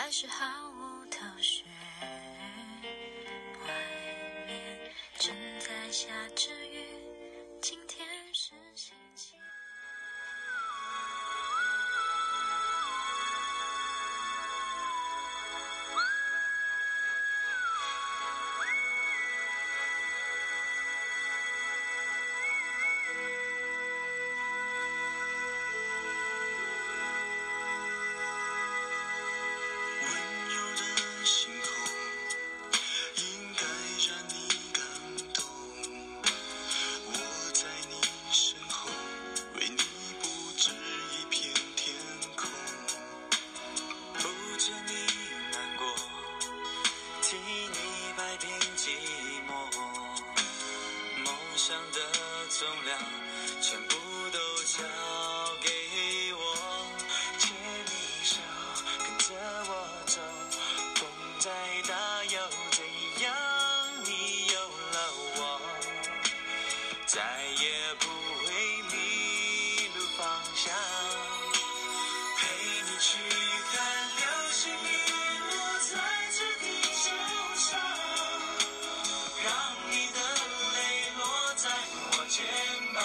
还是毫无头绪。外面正在下着雨，今天是星期。 重量全部都交给我，牵你手，跟着我走，风再大又怎样？你有了我，再也不会迷路方向，陪你去看流星雨落在这地球上，让你的泪落在我肩膀，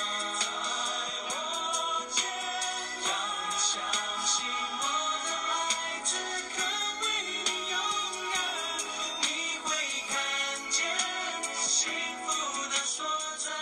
让你相信我的爱只肯为你勇敢，你会看见幸福的所在。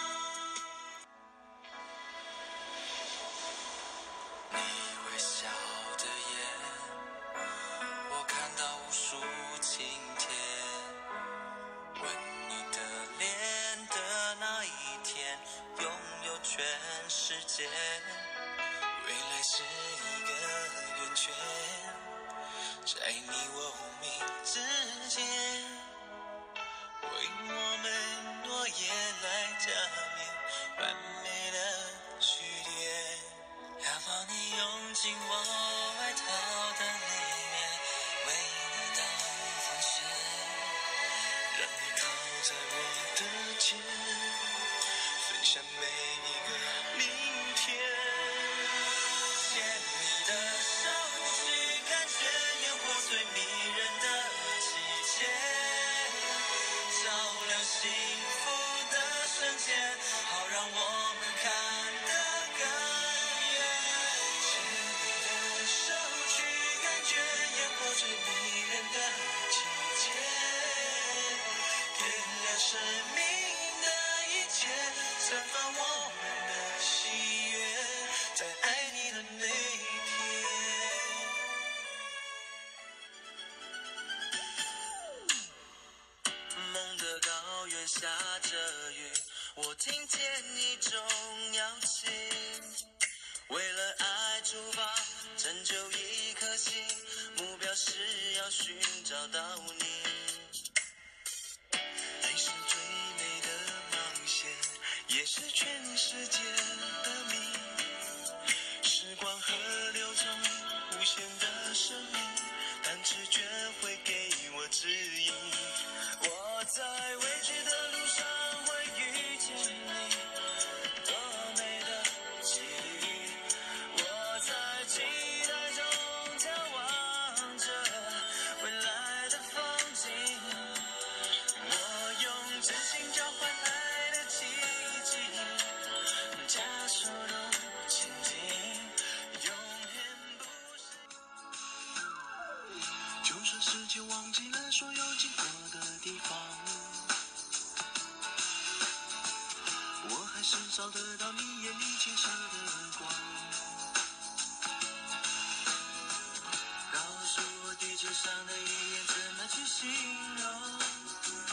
你微笑的眼，我看到无数晴天，吻你的脸的那一天，拥有全世界，未来是一个圆圈，在你我无名之间，为我们诺言来加冕完美的句点，要把你拥进我外套的里面，为你挡风险，让你靠在我的肩，分享每一个明天，牵你的手去看雪烟火最迷人的季节，照亮幸福的瞬间，好让我们看得更远，牵你的手去感觉烟火最迷人的季节，点亮生命的一切，散发我们的喜悦，在爱你的那天。梦的高原下着雨，我听见一种邀请，为了爱出发，拯救一颗心，目标是要寻找到你。爱是最美的冒险，也是全世界的谜。时光河流中无限的生命，但直觉会给我指引。我在未知的路上会遇见你，多美的际遇。我在期待中眺望着未来的风景，我用真心交换爱的奇迹，加速度前进，永远不是。就算世界忘记了所有经过的地方，我还是找得到你眼里金色的光，告诉我地球上的语言怎么去形容